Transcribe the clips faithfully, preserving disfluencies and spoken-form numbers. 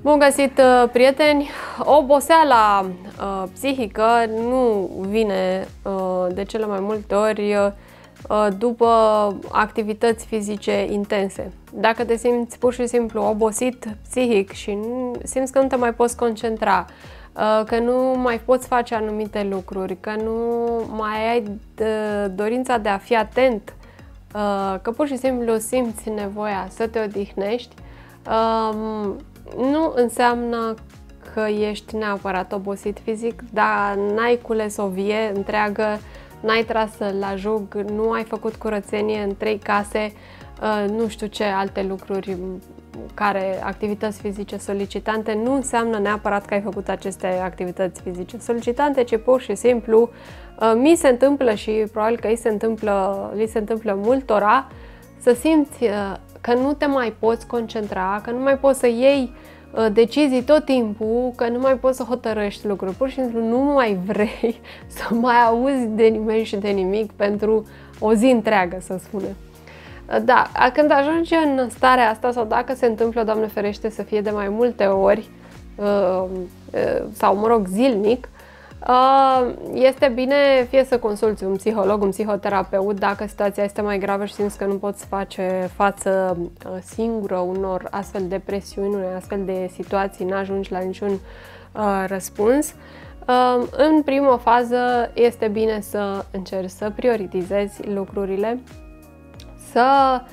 Bun găsit, prieteni! Oboseala uh, psihică nu vine uh, de cele mai multe ori uh, după activități fizice intense. Dacă te simți pur și simplu obosit psihic și nu, simți că nu te mai poți concentra, uh, că nu mai poți face anumite lucruri, că nu mai ai dorința de a fi atent, uh, că pur și simplu simți nevoia să te odihnești, uh, nu înseamnă că ești neapărat obosit fizic, dar n-ai cules o vie întreagă, n-ai tras la jug, nu ai făcut curățenie în trei case, nu știu ce alte lucruri, care activități fizice solicitante, nu înseamnă neapărat că ai făcut aceste activități fizice solicitante, ci pur și simplu mi se întâmplă și probabil că îi se întâmplă, li se întâmplă multora să simți că nu te mai poți concentra, că nu mai poți să iei decizii tot timpul, că nu mai poți să hotărăști lucruri. Pur și simplu nu mai vrei să mai auzi de nimeni și de nimic pentru o zi întreagă, să spunem. Da, când ajungi în starea asta sau dacă se întâmplă, Doamne ferește, să fie de mai multe ori sau, mă rog, zilnic, este bine fie să consulți un psiholog, un psihoterapeut, dacă situația este mai gravă și simți că nu poți face față singură unor astfel de presiuni, unei astfel de situații, n-ajungi la niciun răspuns. În prima fază este bine să încerci să prioritizezi lucrurile, să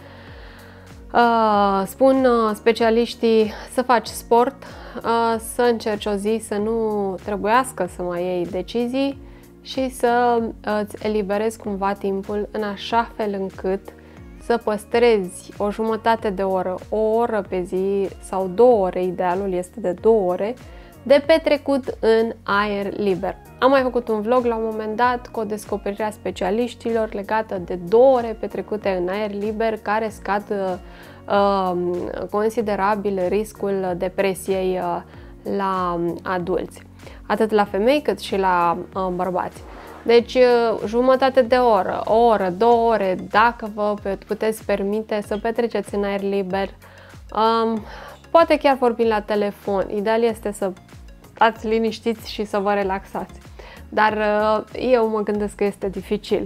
Uh, spun uh, specialiștii să faci sport, uh, să încerci o zi să nu trebuiască să mai iei decizii și să uh, îți eliberezi cumva timpul în așa fel încât să păstrezi o jumătate de oră, o oră pe zi sau două ore, idealul este de două ore, de petrecut în aer liber. Am mai făcut un vlog la un moment dat cu o descoperire a specialiștilor legată de două ore petrecute în aer liber care scad uh, considerabil riscul depresiei uh, la adulți, atât la femei cât și la uh, bărbați. Deci jumătate de oră, o oră, două ore, dacă vă puteți permite să petreceți în aer liber, um, poate chiar vorbind la telefon. Ideal este să stați liniștiți și să vă relaxați. Dar eu mă gândesc că este dificil.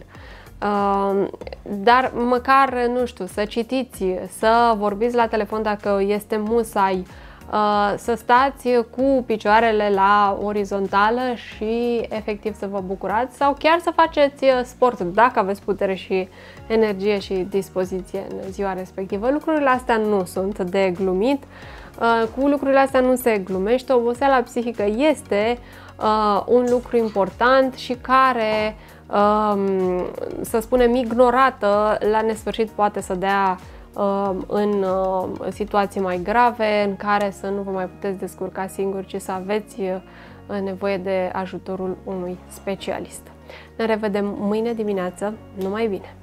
Dar măcar, nu știu, să citiți, să vorbiți la telefon dacă este musai, să stați cu picioarele la orizontală și efectiv să vă bucurați sau chiar să faceți sport dacă aveți putere și energie și dispoziție în ziua respectivă. Lucrurile astea nu sunt de glumit. Cu lucrurile astea nu se glumește. Oboseala psihică este uh, un lucru important și care, uh, să spunem, ignorată la nesfârșit poate să dea uh, în uh, situații mai grave în care să nu vă mai puteți descurca singuri, ci să aveți uh, nevoie de ajutorul unui specialist. Ne revedem mâine dimineață. Numai bine!